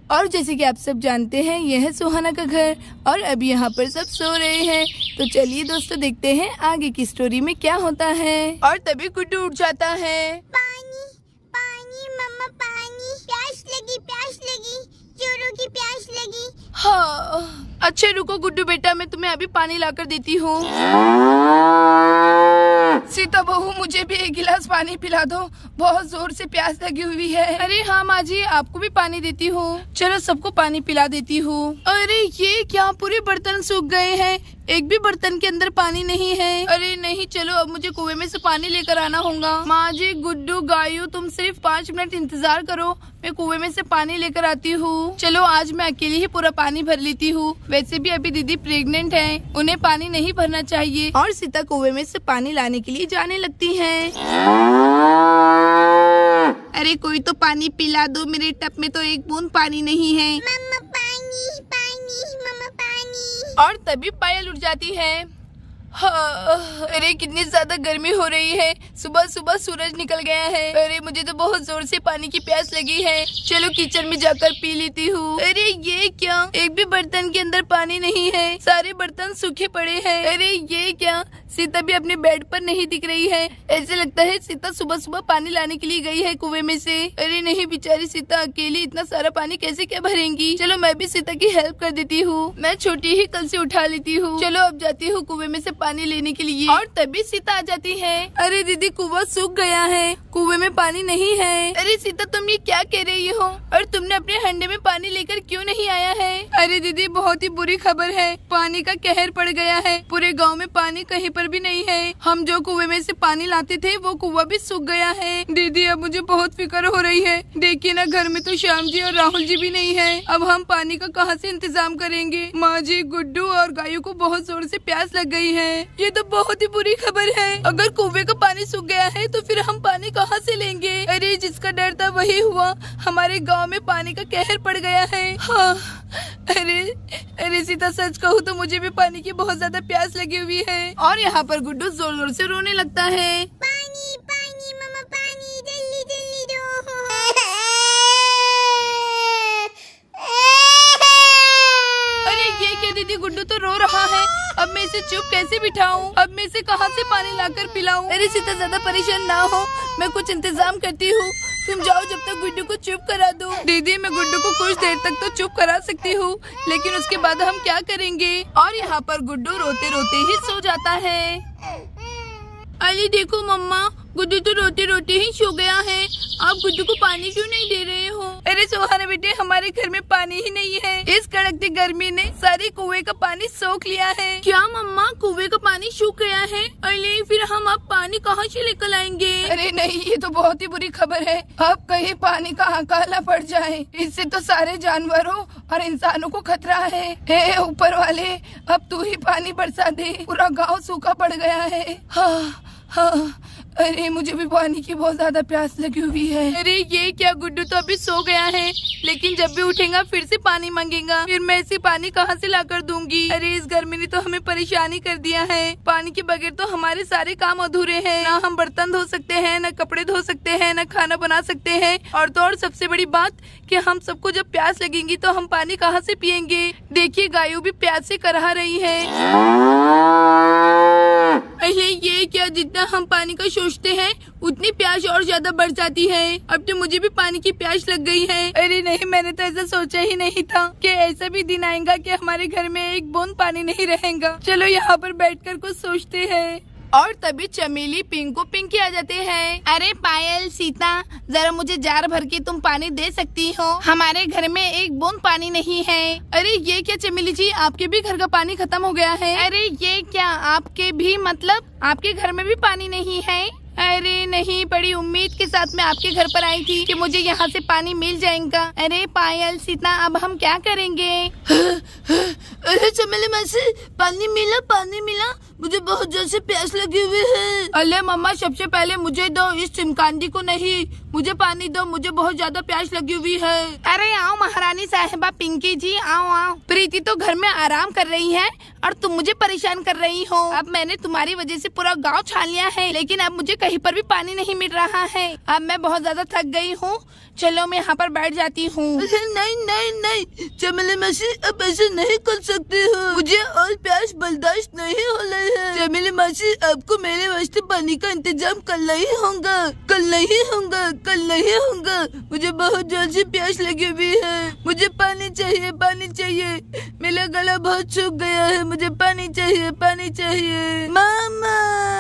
और जैसे कि आप सब जानते हैं यह है सुहाना का घर और अभी यहाँ पर सब सो रहे हैं। तो चलिए दोस्तों देखते हैं आगे की स्टोरी में क्या होता है। और तभी गुड्डू उठ जाता है। पानी पानी मम्मा पानी, प्यास लगी चोरों की प्यास लगी। हाँ अच्छा रुको गुड्डू बेटा, मैं तुम्हें अभी पानी लाकर देती हूँ। सीता बहू मुझे भी एक गिलास पानी पिला दो, बहुत जोर से प्यास लगी हुई है। अरे हाँ माँ जी आपको भी पानी देती हूँ। चलो सबको पानी पिला देती हूँ। अरे ये क्या, पूरे बर्तन सूख गए हैं, एक भी बर्तन के अंदर पानी नहीं है। अरे नहीं चलो अब मुझे कुएं में से पानी लेकर आना होगा। माँ जी गुड्डू गायू तुम सिर्फ 5 मिनट इंतजार करो, मैं कुएं में से पानी लेकर आती हूँ। चलो आज मैं अकेले ही पूरा पानी भर लेती हूँ। वैसे भी अभी दीदी प्रेग्नेंट है, उन्हें पानी नहीं भरना चाहिए। और सीता कुएं में से पानी लाने के लिए जाने लगती है। अरे कोई तो पानी पिला दो, मेरे टब में तो एक बूंद पानी नहीं है। मम्मा पानी पानी मम्मा पानी। और तभी पायल उठ जाती है। हाँ, अरे कितनी ज्यादा गर्मी हो रही है, सुबह सुबह सूरज निकल गया है। अरे मुझे तो बहुत जोर से पानी की प्यास लगी है, चलो किचन में जाकर पी लेती हूँ। अरे ये क्या, एक भी बर्तन के अंदर पानी नहीं है, सारे बर्तन सूखे पड़े हैं। अरे ये क्या, सीता भी अपने बेड पर नहीं दिख रही है, ऐसे लगता है सीता सुबह सुबह पानी लाने के लिए गई है कुएं में से। अरे नहीं बेचारी सीता अकेली इतना सारा पानी कैसे क्या भरेंगी। चलो मैं भी सीता की हेल्प कर देती हूँ, मैं छोटी ही कल से उठा लेती हूँ। चलो अब जाती हूँ कुएं में से पानी लेने के लिए। और तभी सीता आ जाती है। अरे दीदी कुआं सूख गया है, कुएं में पानी नहीं है। अरे सीता तुम ये क्या कह रही हो, और तुमने अपने हंडे में पानी लेकर क्यों नहीं आया है। अरे दीदी बहुत ही बुरी खबर है, पानी का कहर पड़ गया है, पूरे गाँव में पानी कहीं पर भी नहीं है। हम जो कुएं में से पानी लाते थे वो कुआं भी सूख गया है। दीदी अब मुझे बहुत फिक्र हो रही है, देखिए ना घर में तो श्याम जी और राहुल जी भी नहीं है, अब हम पानी का कहाँ से इंतजाम करेंगे। माँ जी गुड्डू और गायू को बहुत जोर से प्यास लग गई है, ये तो बहुत ही बुरी खबर है। अगर कुएं का पानी सूख गया है तो फिर हम पानी कहाँ से लेंगे। अरे जिसका डर था वही हुआ, हमारे गांव में पानी का कहर पड़ गया है। हाँ अरे सीता सच कहूँ तो मुझे भी पानी की बहुत ज्यादा प्यास लगी हुई है। और यहाँ पर गुड्डू जोर जोर से रोने लगता है। पानी पानी मम्मा पानी, जल्दी जल्दी दो। अरे ये क्या दीदी, गुड्डू तो रो रहा है, अब मैं इसे चुप कैसे बिठाऊं, अब मैं इसे कहाँ से पानी लाकर पिलाऊं। अरे सीता ज्यादा परेशान ना हो, मैं कुछ इंतजाम करती हूँ, तुम जाओ जब तक गुड्डू को चुप करा दो। दीदी मैं गुड्डू को कुछ देर तक तो चुप करा सकती हूँ, लेकिन उसके बाद हम क्या करेंगे। और यहाँ पर गुड्डू रोते रोते ही सो जाता है। अरे देखो मम्मा, गुड्डू तो रोते रोते ही सो गया है, आप गुड्डू को पानी क्यों नहीं दे रहे हो। अरे सुहाना बेटे हमारे घर में पानी ही नहीं है, इस कड़कती गर्मी ने सारे कुएं का पानी सोख लिया है। क्या मम्मा, कुएं का पानी सूख गया है। अरे फिर हम अब पानी कहाँ से लेकर आएंगे। अरे नहीं ये तो बहुत ही बुरी खबर है, अब कहीं पानी का अकाला पड़ जाए, इससे तो सारे जानवरों और इंसानों को खतरा है। हे ऊपर वाले अब तू ही पानी बरसा दे, पूरा गाँव सूखा पड़ गया है। हाँ अरे मुझे भी पानी की बहुत ज्यादा प्यास लगी हुई है। अरे ये क्या, गुड्डू तो अभी सो गया है, लेकिन जब भी उठेगा फिर से पानी मांगेगा, फिर मैं इसे पानी कहाँ से लाकर दूंगी। अरे इस गर्मी ने तो हमें परेशानी कर दिया है, पानी के बगैर तो हमारे सारे काम अधूरे हैं, ना हम बर्तन धो सकते हैं, ना कपड़े धो सकते हैं, ना खाना बना सकते हैं, और तो और सबसे बड़ी बात कि हम सबको जब प्यास लगेगी तो हम पानी कहाँ से पियेंगे। देखिए गायू भी प्यास से करहा रही है। ये क्या, जितना हम पानी का सोचते हैं उतनी प्यास और ज्यादा बढ़ जाती है, अब तो मुझे भी पानी की प्यास लग गई है। अरे नहीं मैंने तो ऐसा सोचा ही नहीं था कि ऐसा भी दिन आएगा कि हमारे घर में एक बूंद पानी नहीं रहेगा। चलो यहाँ पर बैठकर कुछ सोचते हैं। और तभी चमेली पिंकू पिंकी आ जाते हैं। अरे पायल सीता जरा मुझे जार भर के तुम पानी दे सकती हो, हमारे घर में एक बूंद पानी नहीं है। अरे ये क्या चमेली जी, आपके भी घर का पानी खत्म हो गया है। अरे ये क्या, आपके भी मतलब आपके घर में भी पानी नहीं है। अरे नहीं, बड़ी उम्मीद के साथ मैं आपके घर पर आई थी कि मुझे यहाँ से पानी मिल जाएगा। अरे पायल सीता अब हम क्या करेंगे। अरे चमेली मासी पानी मिला मुझे बहुत जोर से प्यास लगी हुई है। अरे मम्मा सबसे पहले मुझे दो, इस चिमकांडी को नहीं। मुझे पानी दो, मुझे बहुत ज्यादा प्यास लगी हुई है। अरे आओ महारानी साहिबा पिंकी जी, आओ आओ। प्रीति तो घर में आराम कर रही है और तुम मुझे परेशान कर रही हो। अब मैंने तुम्हारी वजह से पूरा गांव छान लिया है, लेकिन अब मुझे कहीं पर भी पानी नहीं मिल रहा है। अब मैं बहुत ज्यादा थक गई हूँ, चलो मैं यहाँ पर बैठ जाती हूँ। नहीं नहीं नहीं चमेली मासी, अब ऐसे नहीं कर सकती हो, मुझे और प्यास बर्दाश्त नहीं हो रही है। चमेली मासी, आपको मेरे वास्ते पानी का इंतजाम करना ही होगा, करना ही होगा, करना ही होगा। मुझे बहुत जोर से प्यास लगी हुई है, मुझे पानी चाहिए, पानी चाहिए। मेरा गला बहुत सूख गया है, मुझे पानी चाहिए, पानी चाहिए। मामा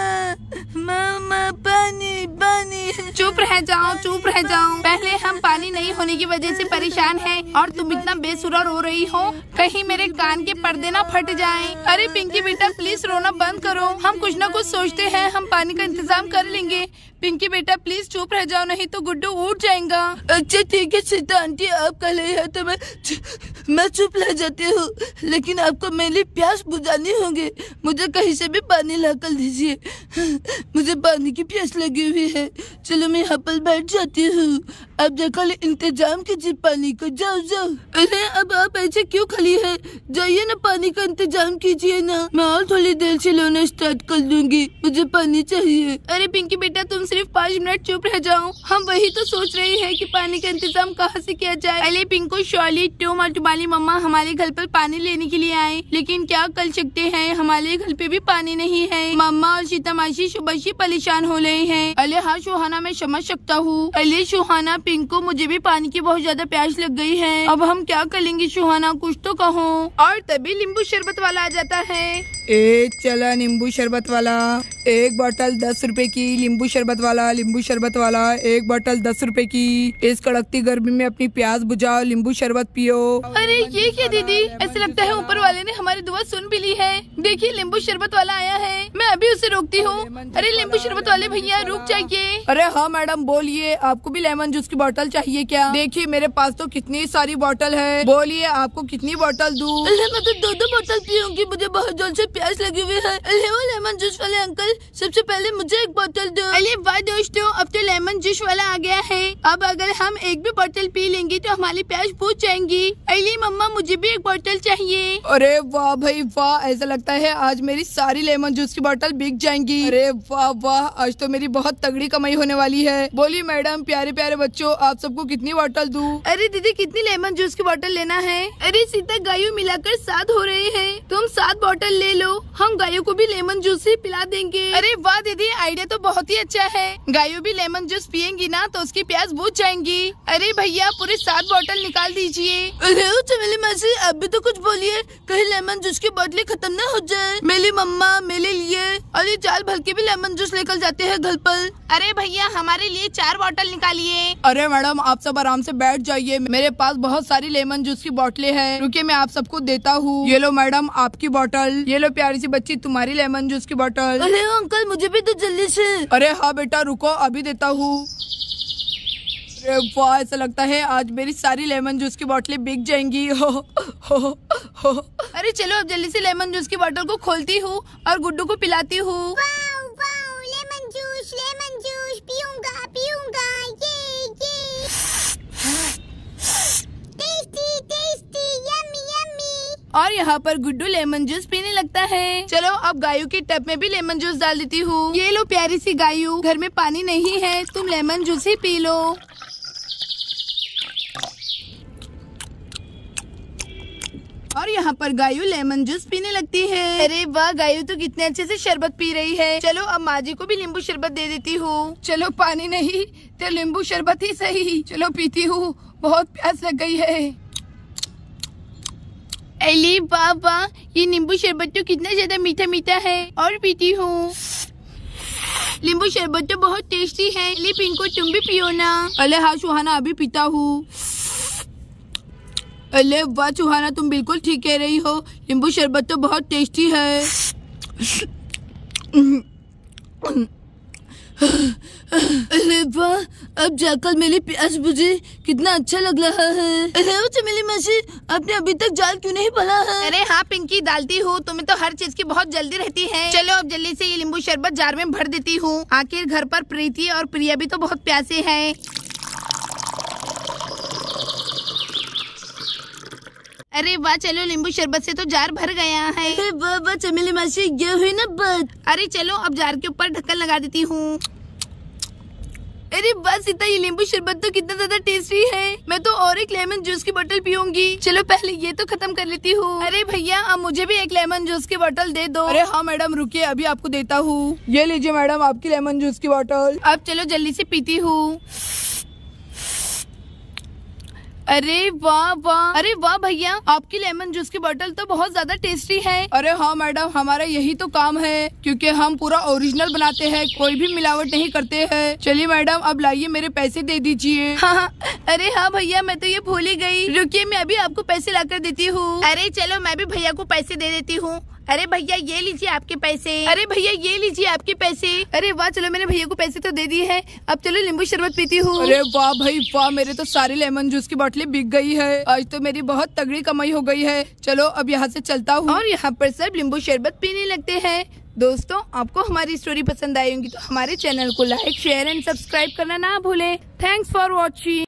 मामा पानी पानी। चुप रह जाओ, चुप रह जाओ। पहले हम पानी नहीं होने की वजह से परेशान हैं और तुम इतना बेसुरा रो रही हो, कहीं मेरे कान के पर्दे ना फट जाएं। अरे पिंकी बेटा प्लीज रोना बंद करो, हम कुछ ना कुछ सोचते हैं, हम पानी का इंतजाम कर लेंगे। पिंकी बेटा प्लीज चुप रह जाओ, नहीं तो गुड्डू उठ जाएगा। अच्छा ठीक है सीता आंटी, आप कह रही है तो मैं चुप रह जाती हूँ, लेकिन आपको मेरी प्यास बुझानी होगी। मुझे कहीं से भी पानी ला कर दीजिए, मुझे पानी की प्यास लगी हुई है। चलो मैं यहाँ पर बैठ जाती हूँ, अब जाकर इंतजाम कीजिए पानी को। जाओ जाओ। अरे अब आप ऐसे क्यों खड़ी है, जाइए ना पानी का इंतजाम कीजिए ना, मैं और थोड़ी देर से लोना स्टार्ट कर दूंगी, मुझे पानी चाहिए। अरे पिंकी बेटा तुम सिर्फ 5 मिनट चुप रह जाओ, हम वही तो सोच रहे हैं कि पानी का इंतजाम कहाँ से किया जाए। अरे पिंको शॉली तुम और तुम्हारी मम्मा हमारे घर पर पानी लेने के लिए आए, लेकिन क्या कर सकते हैं, हमारे घर पे भी पानी नहीं है। मम्मा और सीता मासी सुबह से परेशान हो रहे हैं। अरे हाँ सुहाना मैं समझ सकता हूँ। अरे सुहाना पिंको मुझे भी पानी की बहुत ज्यादा प्यास लग गई है, अब हम क्या करेंगे सुहाना, कुछ तो कहो। और तभी नींबू शरबत वाला आ जाता है। चला नींबू शरबत वाला, 1 बोतल 10 रुपए की। नींबू शरबत वाला, नींबू शरबत वाला 1 बोतल 10 रुपए की। इस कड़कती गर्मी में अपनी प्यास बुझाओ, नींबू शरबत पियो। अरे ये क्या दीदी, ऐसा लगता है ऊपर वाले ने हमारी दुआ सुन भी ली है। देखिए नींबू शरबत वाला आया है, मैं अभी उसे रोकती हूँ। अरे नींबू शरबत वाले भैया रुक जाइए। अरे हाँ मैडम बोलिए, आपको भी लेमन जूस की बोतल चाहिए क्या? देखिए मेरे पास तो कितनी सारी बोतल है, बोलिए आपको कितनी बोतल दूं? मैं तो 2 बोतल पीऊंगी, मुझे बहुत जोर से प्यास लगी हुई है। वो लेमन जूस वाले अंकल सबसे पहले मुझे 1 बोतल दो। अरे वाह दोस्तों, अब तो लेमन जूस वाला आ गया है, अब अगर हम 1 भी बोतल पी लेंगे तो हमारी प्यास बुझ जाएंगी। अरे मम्मा मुझे भी 1 बोतल चाहिए। अरे वाह भाई वाह, ऐसा लगता है आज मेरी सारी लेमन जूस की बोतल बिक जाएंगी। अरे वाह वाह, आज तो मेरी बहुत तगड़ी कमाई होने वाली है। बोलिए मैडम, प्यारे प्यारे बच्चों आप सबको कितनी बोतल दूं? अरे दीदी कितनी लेमन जूस की बोतल लेना है? अरे सीता गायों मिलाकर 7 हो रहे हैं, तुम 7 बोतल ले लो, हम गायों को भी लेमन जूस ही पिला देंगे। अरे वाह दीदी, आइडिया तो बहुत ही अच्छा है, गायों भी लेमन जूस पियेंगी ना तो उसकी प्यास बुझ जाएंगी। अरे भैया पूरे 7 बोतल निकाल दीजिए। अरे चमेली मासी आप भी तो कुछ बोलिए, कहीं लेमन जूस की बोतलें खत्म न हो जाए। मेरी मम्मा मेरे लिए अरे 4 भर के भी लेमन जूस लेकर जाते हैं घर पर। अरे भैया हमारे लिए 4 बोतल निकालिए। अरे मैडम आप सब आराम से बैठ जाइए, मेरे पास बहुत सारी लेमन जूस की बोतलें हैं, रुकिए मैं आप सबको देता हूँ। ये लो मैडम आपकी बोतल, ये लो प्यारी सी बच्ची तुम्हारी लेमन जूस की बोतल। अरे अंकल मुझे भी तो जल्दी से। अरे हाँ बेटा रुको अभी देता हूँ। अरे वाह, ऐसा लगता है आज मेरी सारी लेमन जूस की बोतलें बिक जाएंगी। हो। अरे चलो अब जल्दी से लेमन जूस की बोतल को खोलती हूँ और गुड्डू को पिलाती हूँ। लेमन जूस पीऊंगा पीऊंगा, ये टेस्टी यम्मी यम्मी। और यहाँ पर गुड्डू लेमन जूस पीने लगता है। चलो अब गायों के टब में भी लेमन जूस डाल देती हूँ। ये लो प्यारी सी गायों, घर में पानी नहीं है, तुम लेमन जूस ही पी लो। और यहाँ पर गायू लेमन जूस पीने लगती है। अरे वाह, गायू तो कितने अच्छे से शरबत पी रही है। चलो अब माँ जी को भी नींबू शरबत दे देती हूँ। चलो पानी नहीं तो नींबू शरबत ही सही, चलो पीती हूँ, बहुत प्यास लग गई है। अरे वाह वाह, ये नींबू शरबत तो कितना ज्यादा मीठा मीठा है, और पीती हूँ। नींबू शरबत तो बहुत टेस्टी है, ले पिंको तुम भी पियो ना। अरे हाँ सुहाना अभी पीता हूँ। अरे वाह सुहाना तुम बिल्कुल ठीक कह रही हो, नींबू शरबत तो बहुत टेस्टी है। अरे वाह, अब जाकर मेरी प्यास बुझी, कितना अच्छा लग रहा है। अरे ओ चमेली मासी, आपने अभी तक जाल क्यों नहीं डाला है? अरे हाँ पिंकी, डालती हूँ, तुम्हें तो हर चीज की बहुत जल्दी रहती है। चलो अब जल्दी से ये नींबू शरबत जार में भर देती हूँ। आखिर घर पर प्रीति और प्रिया भी तो बहुत प्यासे हैं। अरे वाह, चलो नींबू शरबत से तो जार भर गया है। अरे वाह वाह चमेली मासी, ये हुई ना बात। अरे चलो अब जार के ऊपर ढक्कन लगा देती हूँ। अरे वाह सीता, ये नींबू शरबत तो कितना ज्यादा टेस्टी है। मैं तो और एक लेमन जूस की बोतल पीऊंगी। चलो पहले ये तो खत्म कर लेती हूँ। अरे भैया, अब मुझे भी एक लेमन जूस की बोतल दे दो। अरे हाँ मैडम, रुकिए, अभी आपको देता हूँ। ये लीजिए मैडम, आपकी लेमन जूस की बोतल। अब चलो जल्दी से पीती हूँ। अरे वाह वाह, अरे वाह भैया, आपकी लेमन जूस की बोतल तो बहुत ज्यादा टेस्टी है। अरे हाँ मैडम, हमारा यही तो काम है, क्योंकि हम पूरा ओरिजिनल बनाते हैं, कोई भी मिलावट नहीं करते हैं। चलिए मैडम, अब लाइए, मेरे पैसे दे दीजिए। हाँ, अरे हाँ भैया, मैं तो ये भूल ही गई। रुकिए, मैं अभी आपको पैसे लाकर देती हूँ। अरे चलो, मैं भी भैया को पैसे दे देती हूँ। अरे भैया, ये लीजिए आपके पैसे। अरे भैया, ये लीजिए आपके पैसे। अरे वाह, चलो मैंने भैया को पैसे तो दे दिए हैं। अब चलो नींबू शरबत पीती हूँ। अरे वाह भाई वाह, मेरे तो सारी लेमन जूस की बोतलें बिक गई है। आज तो मेरी बहुत तगड़ी कमाई हो गई है। चलो अब यहाँ से चलता हूँ। और यहाँ पर सब नींबू शरबत पीने लगते हैं। दोस्तों, आपको हमारी स्टोरी पसंद आई होगी तो हमारे चैनल को लाइक, शेयर एंड सब्सक्राइब करना ना भूलें। Thanks for watching.